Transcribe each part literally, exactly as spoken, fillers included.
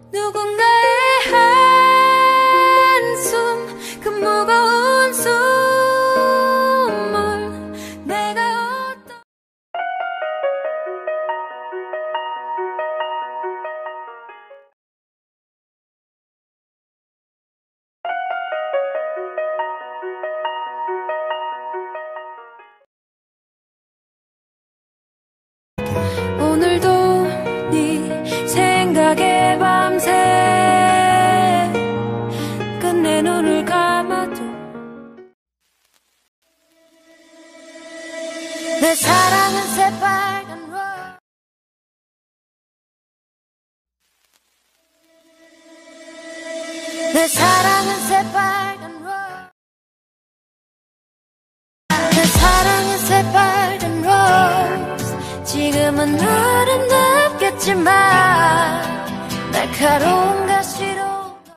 누군가의 한숨 그 무거운 숨을 내가 어떤 오늘도 네 생각에 밤새 끝내 눈을 감아도 내 사랑은 새빨간 로 내 사랑은 새빨간 로 내 사랑은 새빨간 로즈 지금은 아름답겠지만 날카로운 가시로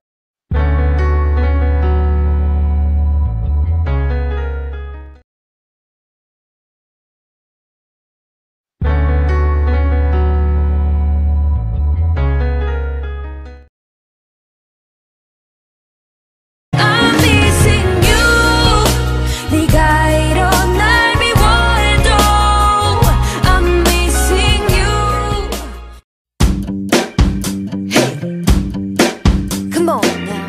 I'm missing you 네가 이런 날 미워해도 I'm missing you Hey Come on now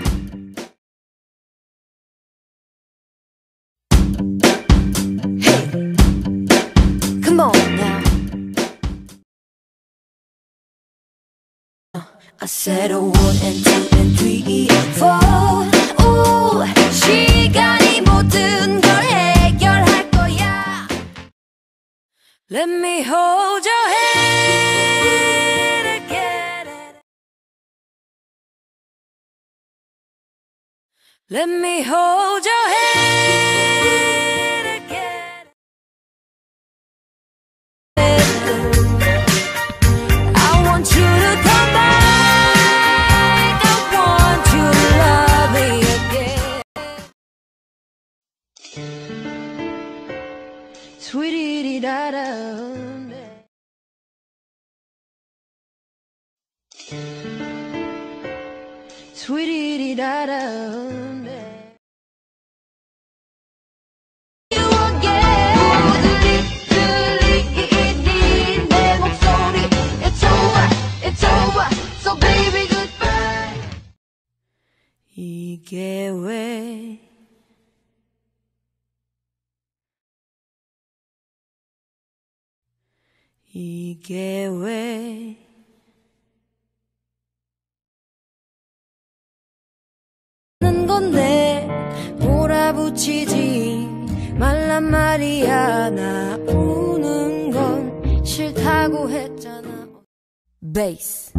Hey Come on now I said a one and two and three and four 오 시간이 모든 걸 해결할 거야 Let me hold your hand again Let me hold your hand again I want you to come back I want you to love me again Sweetie da da Sweetie da da You again 들리니 내 목소리 It's over It's over So baby goodbye 이게 왜 이게 왜 는 건데 몰아붙이지 말란 말이야 나 우는 건 싫다고 했잖아 베이스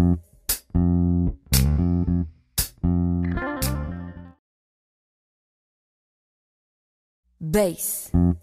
베이스